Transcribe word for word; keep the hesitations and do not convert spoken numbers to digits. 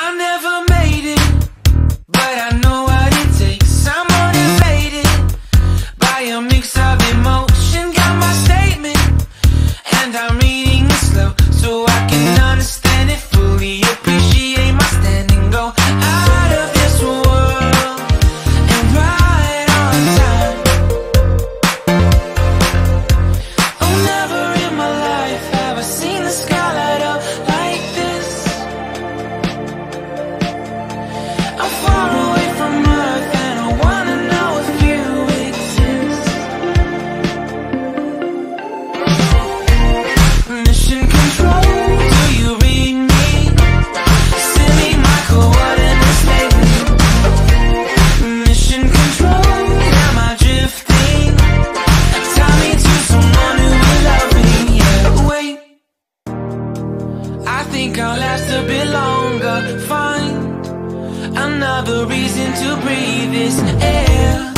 I never made it, but I know what it takes. I'm motivated by a mix of emotion. Got my statement, and I'm reading it slow so I can understand it fully. Appreciate my standing, go out of this world and right on time. Oh, never in my life have I seen the sky light up like this. I'm far away from Earth and I wanna know if you exist. Mission control, do you read me? Send me my coordinates lately. Mission control, am I drifting? Tie me to someone who will love me. Yeah, wait, I think I'll last a bit longer. Find another reason to breathe this air.